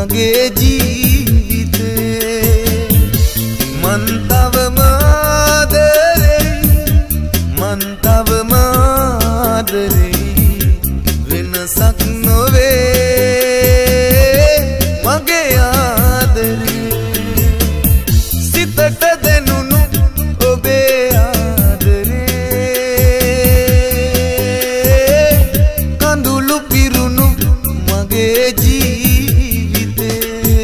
මගේ ජීවිතේ මන් තවම ආදරේ වෙනසක් නොවේ මගේ ආදරේ සිතට දෙනුණු ඔබේ ආදරේ කඳුළු පිරුණු මගේ ජීවිතේ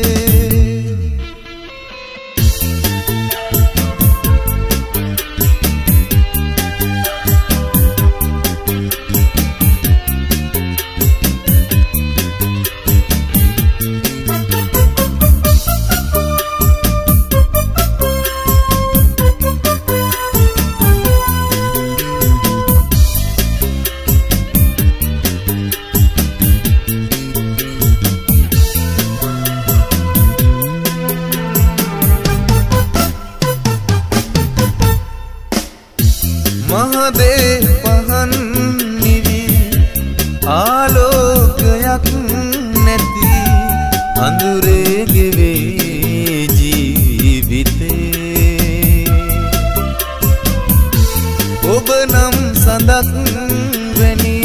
මහදේ පහන් නිවි ආලෝකයක් නැති අඳුරේ ගෙවේ ජීවිතේ ඔබ නම් සඳක් වැනි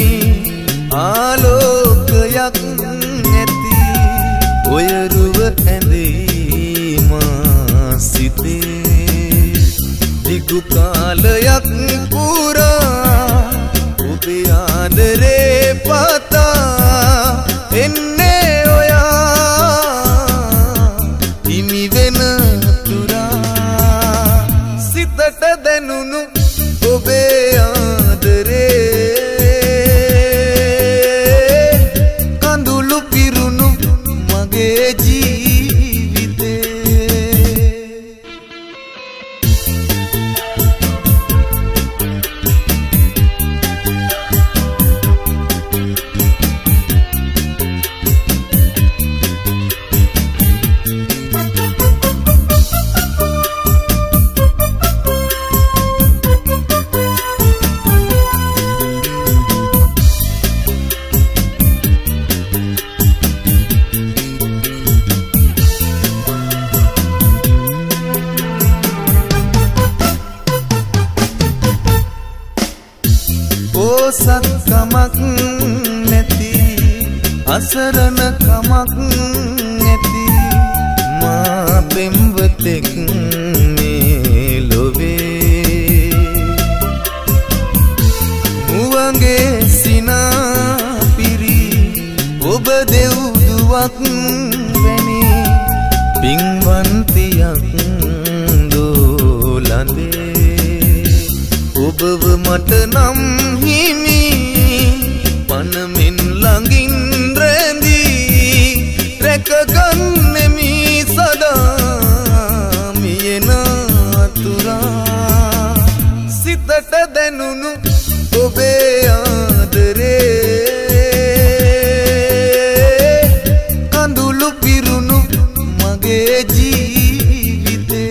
ආලෝකයක් නැති ඔය රුව ඇඳේ මා සිතේ දිගු කාලයක් පුරා ඔබේ ආදරේ පතා එන්නේ ඔයා හිමි වෙන තුරා සිතට දැනුණු ඔබේ ආදරේ කඳුළු පිරුණු මගේ ජීවිතේ පොසත් කමක් නැති අසරණ කමක් නැති මා පෙම්වතෙක් මේ ලොවේ මුවගේ සිනා පිරි ඔබ දෙව්දුවක් වැනි පින්වන්තියක් දෝලඳේ ඔබව මට නම් හිමි පනමින් ළඟින් රැඳී රැකගන්නෙමි සදා මියෙන අතුරා සිතට දැනුණු ඔබේ ආදරේ කඳුළු පිරුණු මගේ ජීවිතේ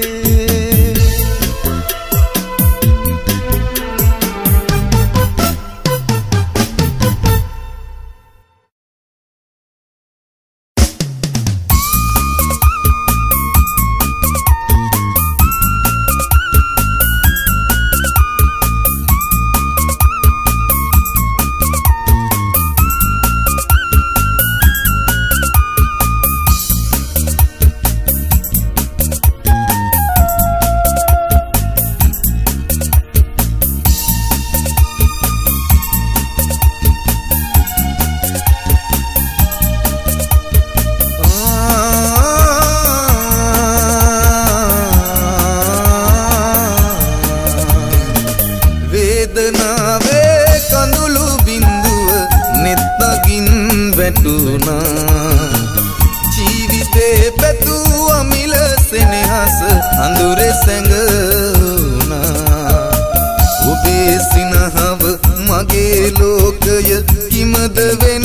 ජීවිතේ පැතුව මිල සෙනෙහස අඳුරේ සැඟුණා ඔබේ සිනහව මගේ ලෝකය හිමද වෙන්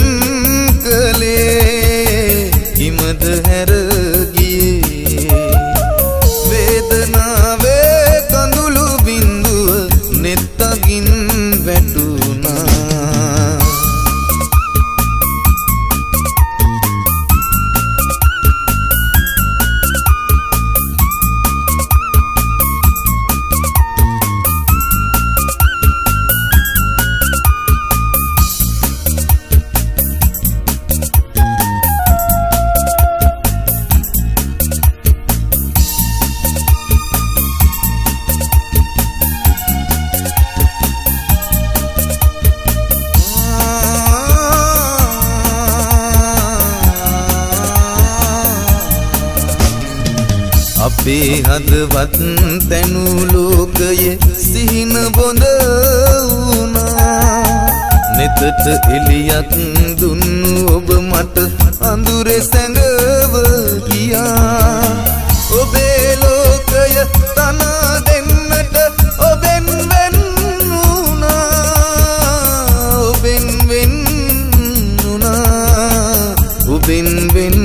කලේ හිමද හැර ගියේ වේදනාවේ කඳුළු බිඳුව නෙත්තකින් වැටුණා අපේ හදවත් තැනු ලෝකයේ සිහින බොඳ වුණා නෙතට එළියක් දුන්නු ඔබ මට අඳුරේ සැඟව ගියා ඔබේ ලෝකය තනා දෙන්නට ඔබෙන් වෙන් වුණා ඔබෙන් වෙන් වුණා ඔබෙන් වෙන්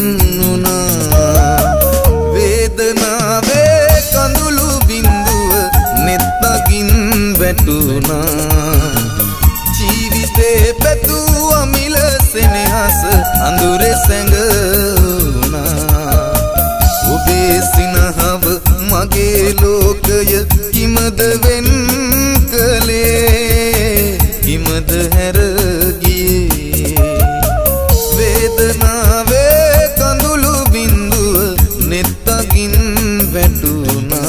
ජීවිතේ පැතුව මිල සෙනෙහස අඳුරේ සැඟුණා ඔබේ සිනහව මගේ ලෝකය කිමද වෙන් කළේ කිමද හැර ගියේ වේදනාවේ කඳුළු බිඳුව නෙත්තකින් වැටුණා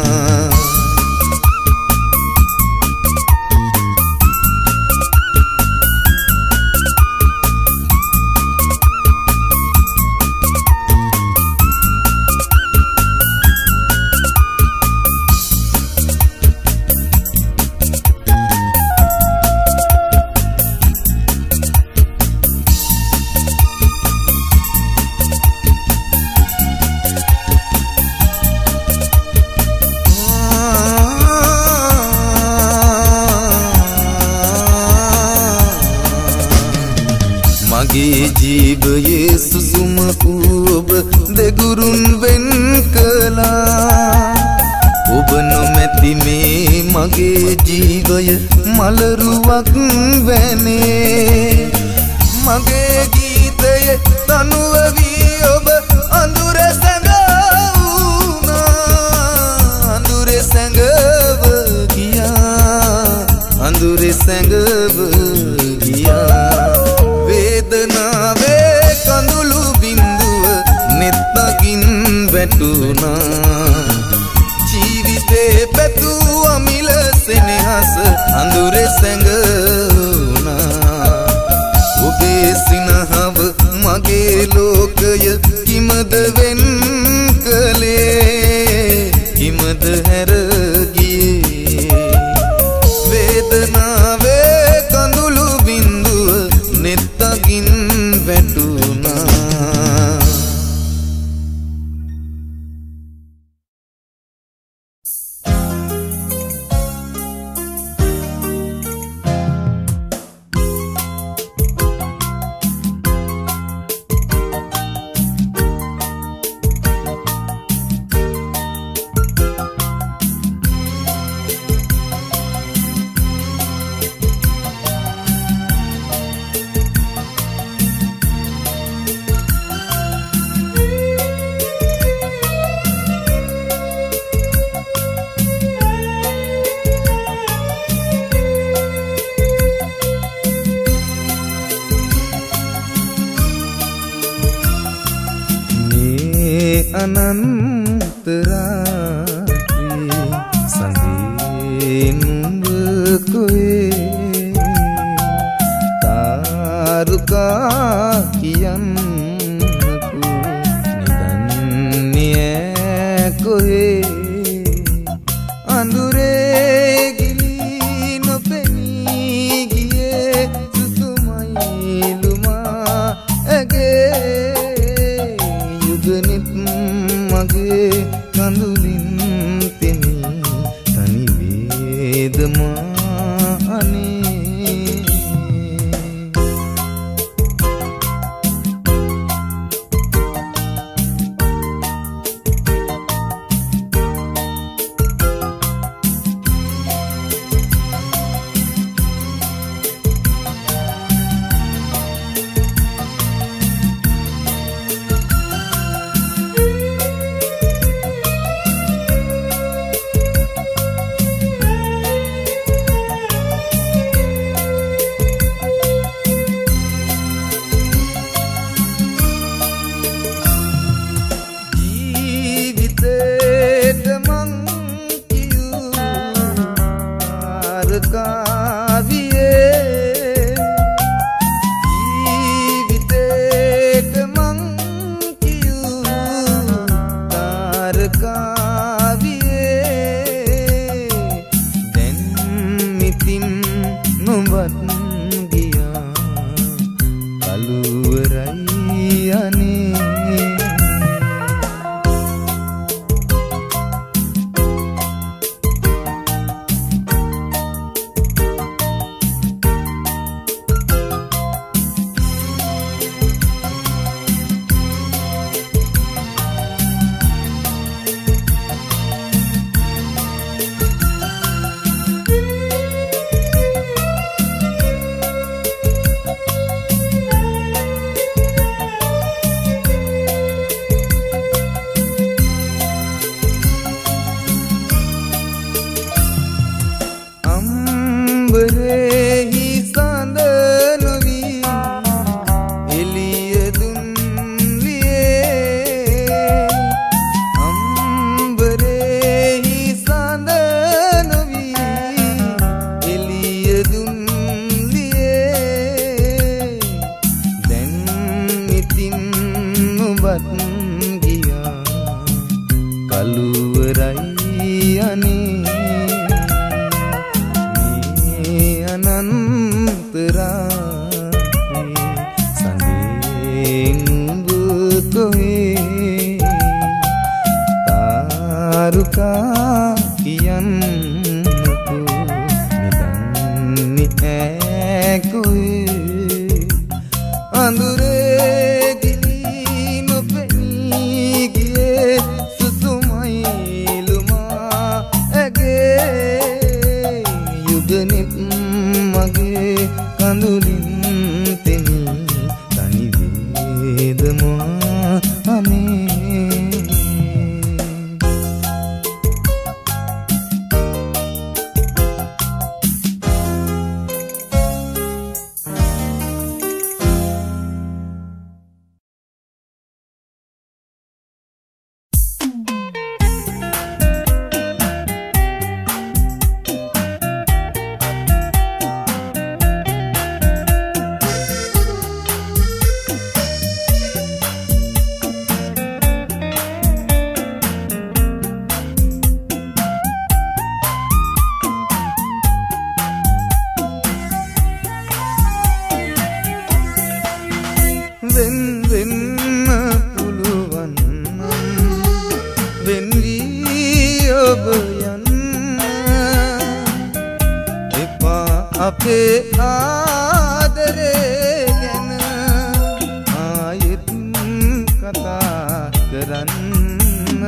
ජීවයේ සුසුම ඔබ දෙගුරුන් වෙන් කළා ඔබ නොමැති මේ මගේ ජීවය මලරුවක් වැනේ මගේ ගීතයේ තනුව වී ඔබ අඳුරේ සැඟවුණා අඳුරේ සැඟව ගියා අඳුරේ සැඟව ගියා වේදනාවේ කඳුළු බිඳුව නෙත්තකින් වැටුණා ජීවිතේ පැතුව මිල සෙනෙහස අඳුරේ සැඟුණා ඔබේ සිනහව මගේ ලෝකය කිමද වෙන් කළේ කිමද හැර ගියේ වේදනාවේ කඳුළු බිඳුව නෙත්තකින් වැටුණා අනන්තරාත්‍රී සඳේ නුඹ කොයේ තාරුකා කියන්නකු නිදන්නේ කොයේ අඳුරේ ගිලී නොපෙනී ගියේ සුසුමයිලුමා ඇගේ යුගනිත් මගේ කඳුලින් තෙමී තනි වේදමා අනේ අම්බරෙහි සඳ නොවි එළිය දුන්ලියේ අම්බරෙහි සඳ නොවි එළිය දුන්ලියේ දැන් ඉතින් ඔබත් ගියා කළුවරයි අනේ රුකා කියන්නකෝ නිදන්නේ ඈකුයි අඳුරේ ගිලී නොපෙනී ගියේ සුසුමයි ලුමා ඇගේ යුගනෙත් මගේ කඳුලින් තෙමි තනි වේදමා අනේ අපේ ආදරේ ගැන ආයෙත් කතා කරන්න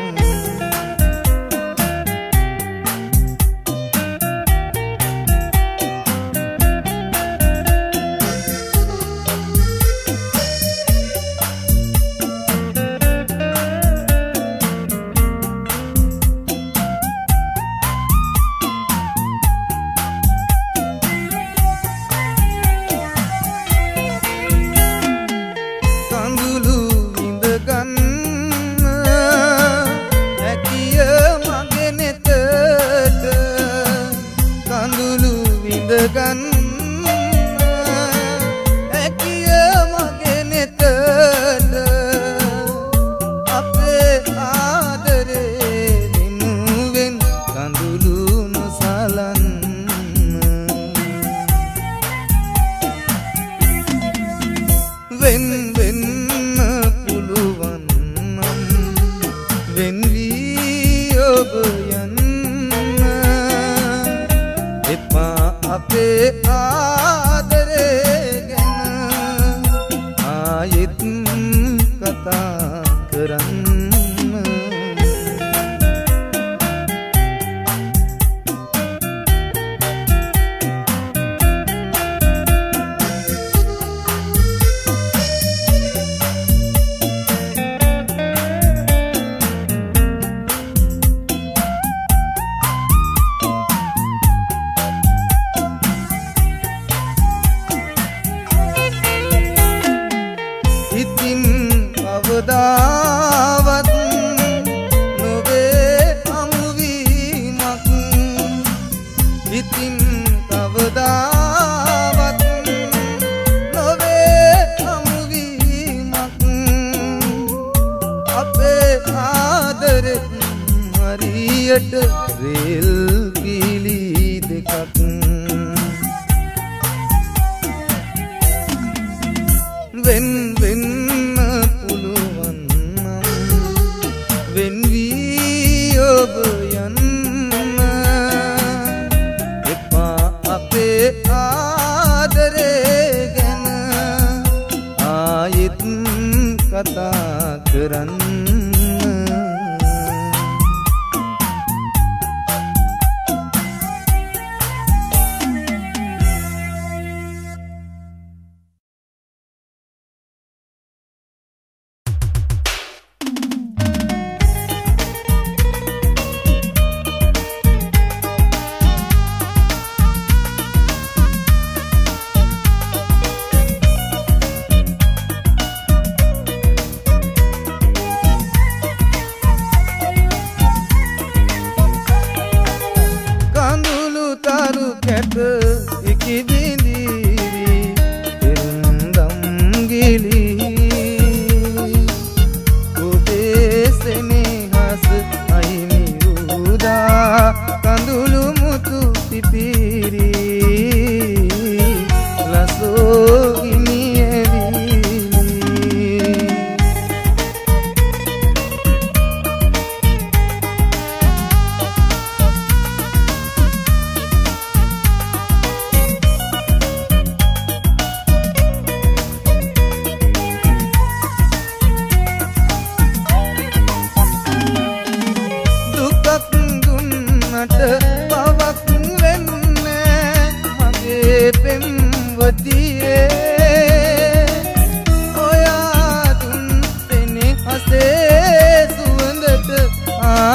කතා කරන්න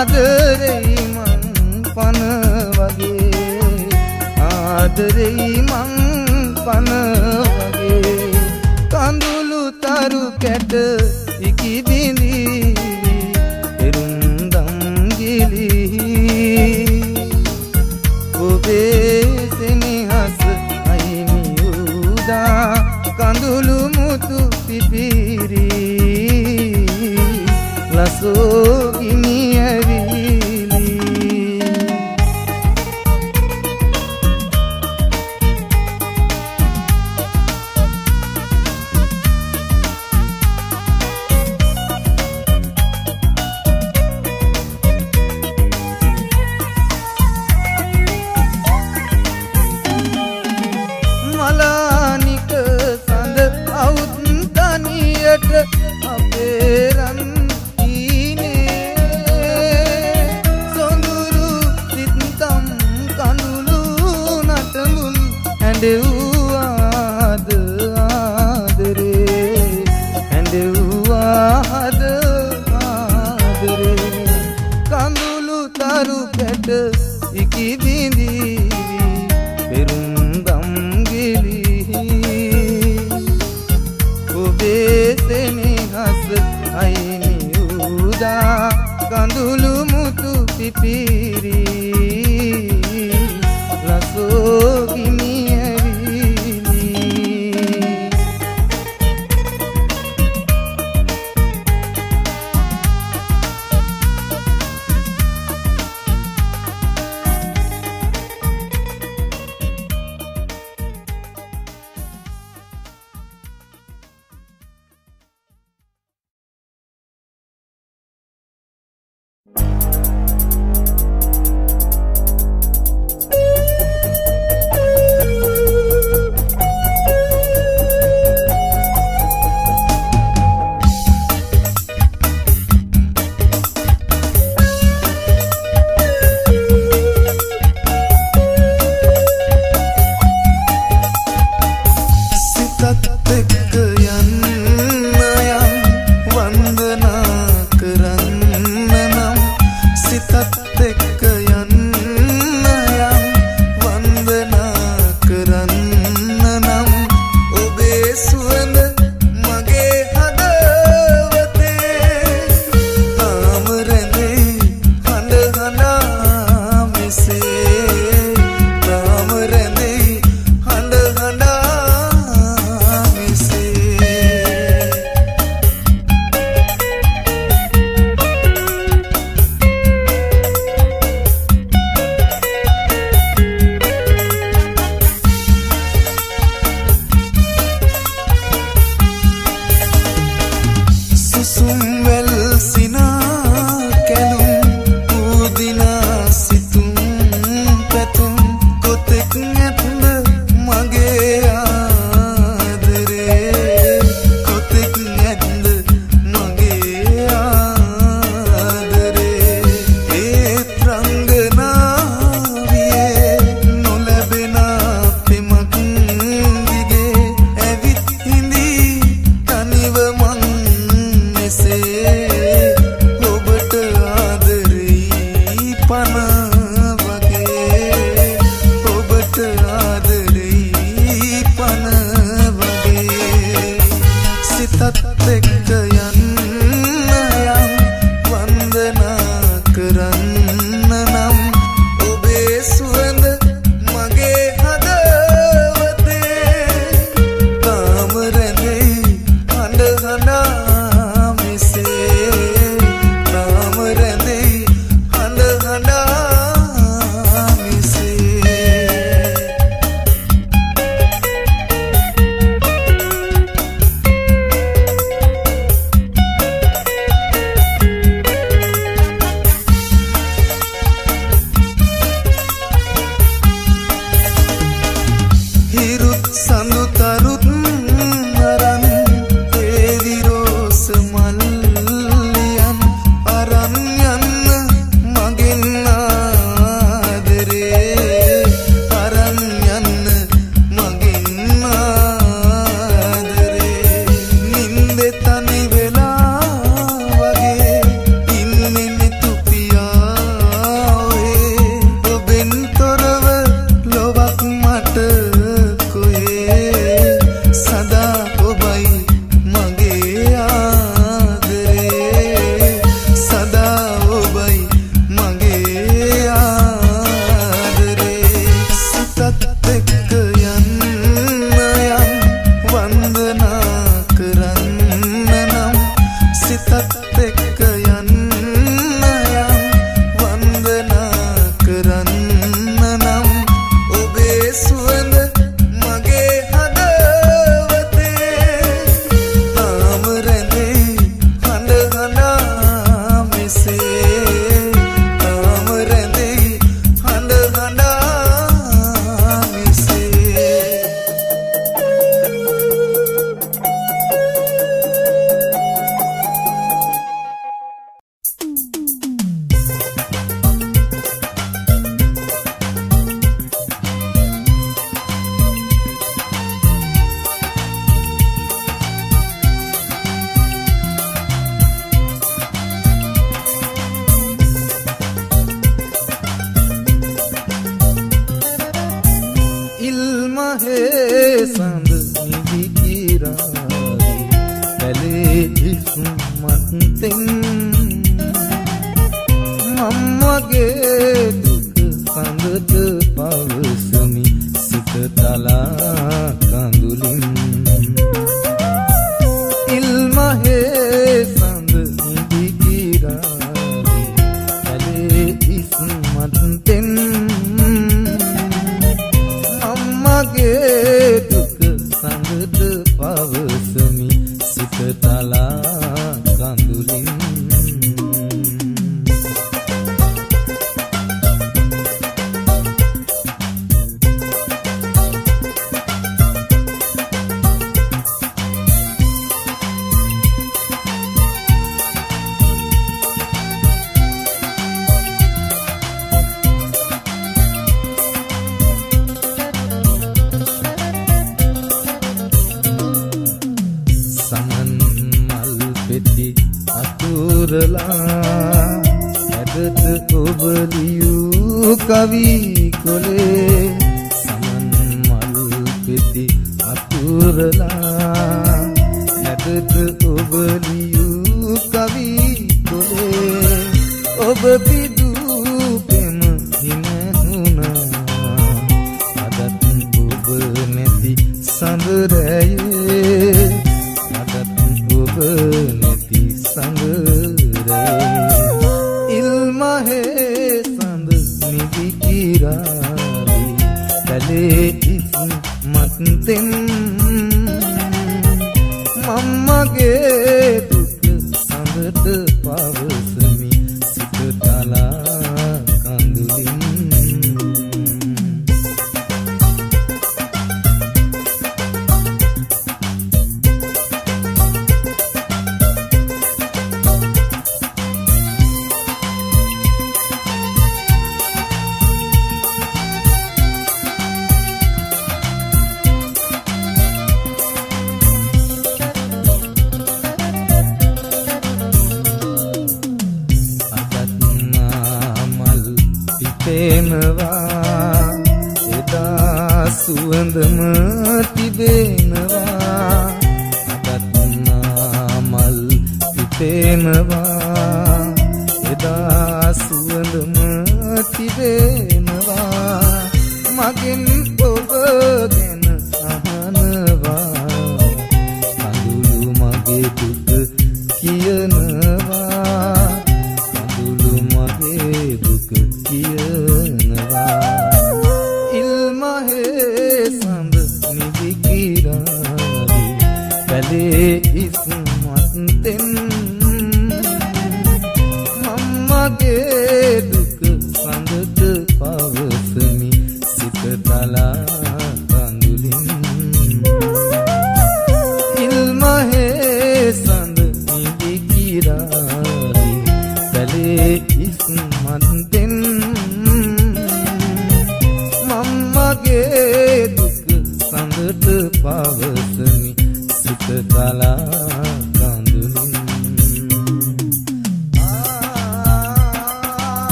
ආදරෙයි මං පන වගේ ආදරෙයි මං පන වගේ කඳුළු තරු කැට ඉකි බිඳි එරුන්දම් ගිලි ඔබේ සෙනෙහස අයිමි උදා කඳුළු මුතු පිපිරි ලසෝගිනි ඇවිලි මලානික සඳ අවුත් තනියට අපේ රන් ඇඬෙව්වාද ආදරේ ඇඬෙව්වාද ආදරේ කඳුළු තරු කැට ඉකි බිඳි පෙරුම්දම් ගිලි ඔබේ සෙනෙහස අයිනි උදා කඳුළු මුතු පිපිරි ලසෝගිනි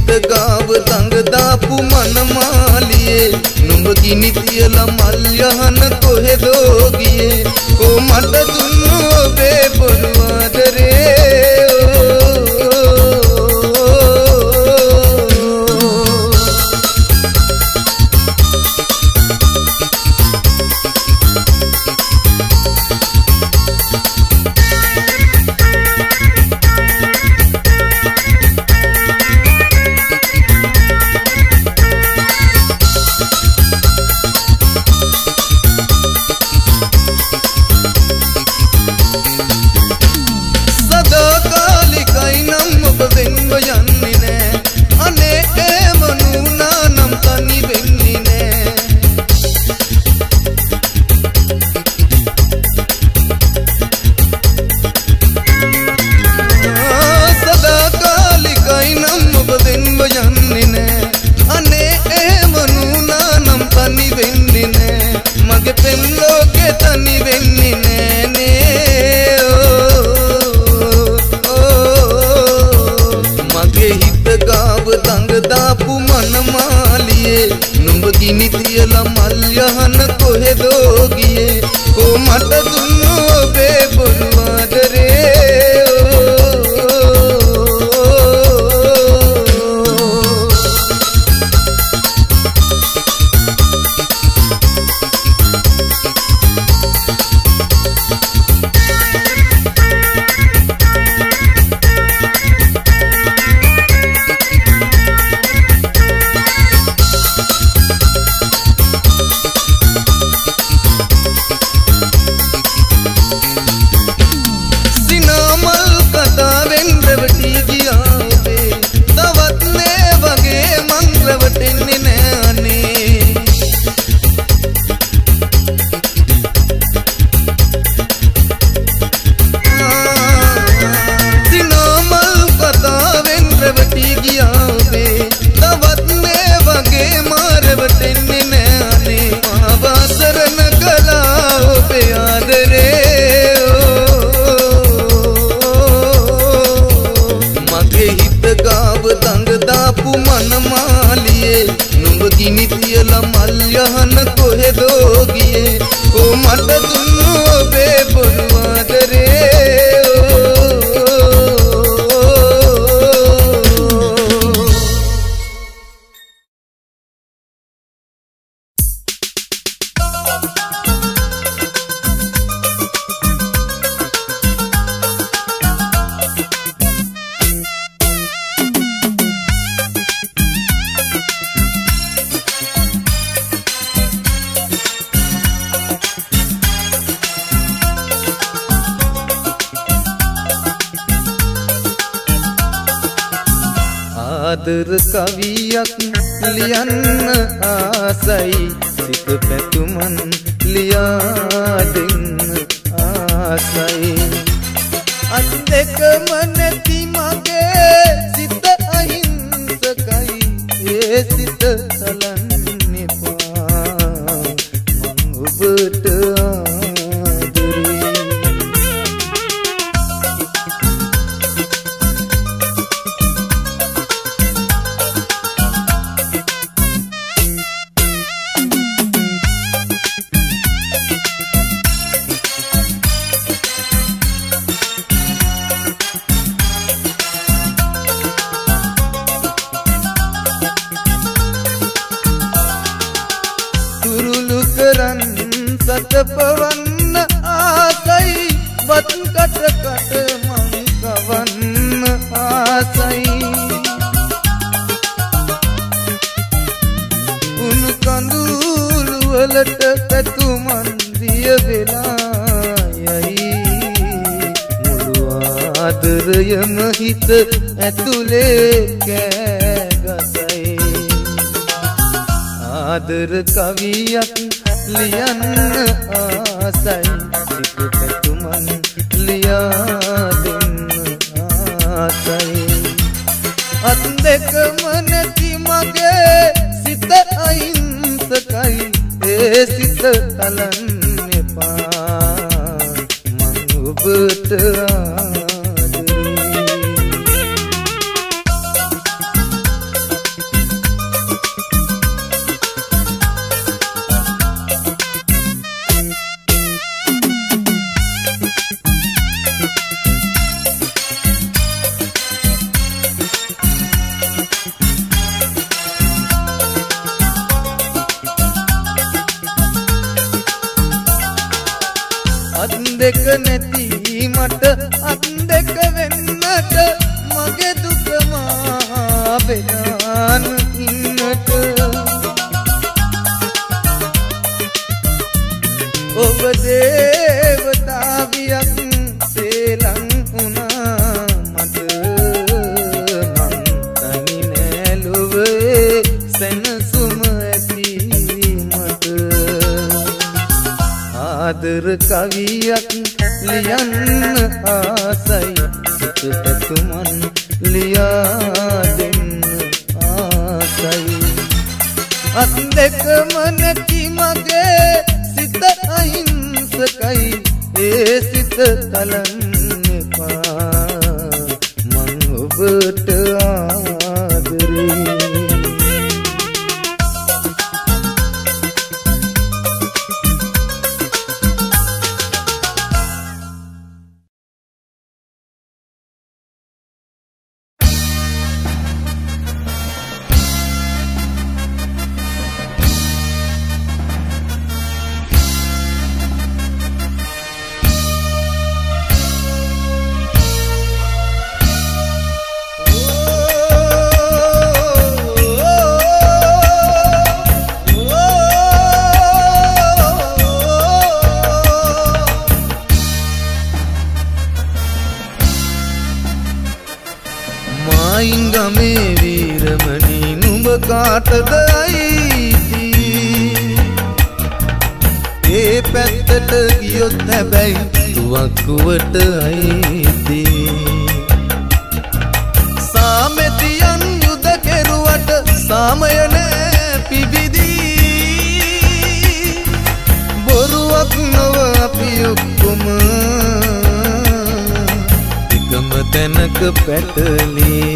හිත ගාව දඟ දාපු මනමාලියේ නුඹ ගිනි තියලා මල් යහන කොහෙදෝ ගියේ කො මට දුන්නු ඔබේ බොරු ආදරේ ආදර කවියක් ලියන්න ආසයි සිත පැතුමන් ලියා දෙන්න ආසයි අත් දෙකම නැති මගේ සිත අහිංසකයි ඒ සිත තලන්න එපා මං ඔබට පවන්න ආසයි වත් කට මං කවන්න ආසයි උණු කඳුළු වලට පැතුමන් දිය වෙලා යයි මුළු ආදරයම හිත ඇතුලේ කෑගසයි ආදර කවියක් ලියන්න ආසයි සිත පැතුමන් ලියා දෙන්න ආසයි අත් දෙකම නැති මගේ සිත අහිංසකයි ඒ සිත තලන්න එපා මං ඔබට දෙක නැති මට අත් දෙක වෙන්නට මගේ දුක මා බෙදාන ඉන්නට ඔබ දේවතාවියක් සේලං වුණා මට මං තනි නෑ ලොවේ සැනසුම ඇති මට ආදර කවියක් ලියන්න ආසයි සිත ඇතුමන් ලියා දෙන්න ආසයි අත් දෙකම නැති මගේ සිත අහිංසකයි ඒ සිත කලන්න එපා මං ඔබට ආදරේ ගමේ වීරමණී නුඹ කාටද අයිති ඒ පැත්තට ගියොත් හැබැයි තුවක්කුවට අයිති සාමෙතියන් යුද කෙරුවට සාමය නෑ පිබිදී බොරුවක් නොව අපි ඔක්කොම එකම තැනක පැටලී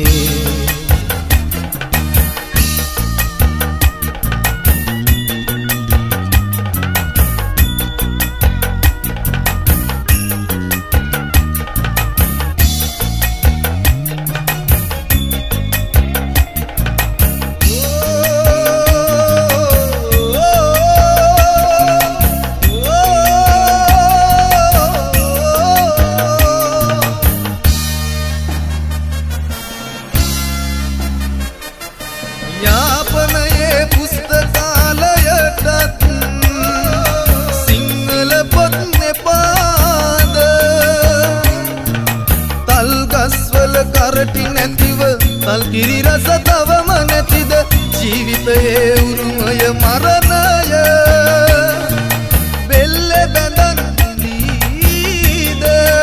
කිරි රස තවම නැතිද ජීවිතයේ උරුමය මරණය බෙල්ල බැඳන්නීද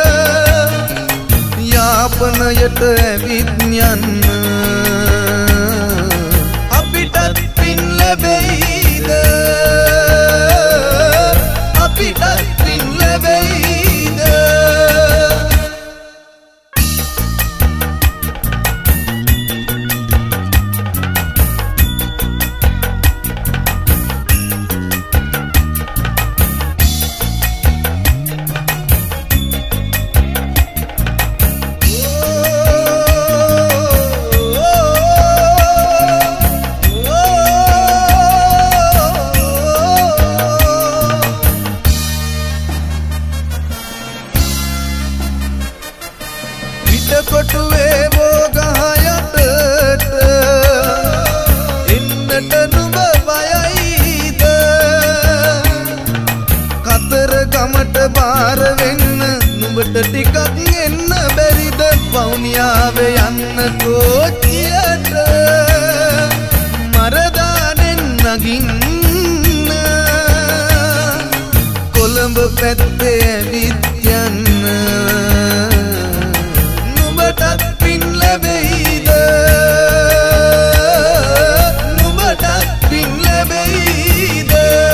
යාපනයට ඇවිත් යන්න අපිටත් පින් ලැබෙයිද අපිටත් පින් ලැබෙයිද කොටුවේ බෝගහයටට එන්නට නුඹ බයයිද කතර ගමට බාර වෙන්න නුඹට ටිකක් එන්න බැරිද වවුනියාවේ යන්න කෝච්චියට මරදානෙන් නගින්න කොළඹ පැත්තේ ඇවිත් යන්න නුඹටත් පින් ලැබෙයිද නුඹටත් පින් ලැබෙයිද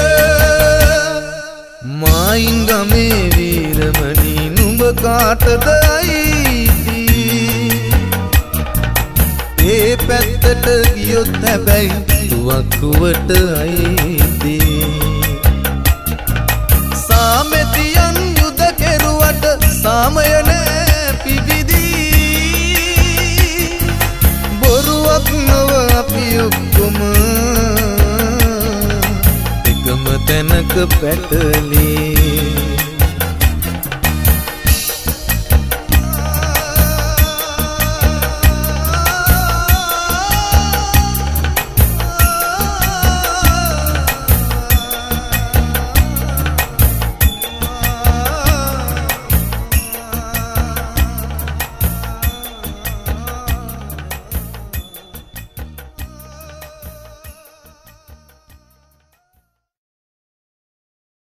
මායින් ගමේ වීරමණී නුඹ කාටද අයිති ඒ පැත්තට ගියොත් හැබැයි තුවක්කුවට අයිති සාමෙතියන් යුද කෙරුවට සාමය නෑ පිබිදී බොරුවක් නොව අපි ඔක්කොම එකම තැනක පැටලී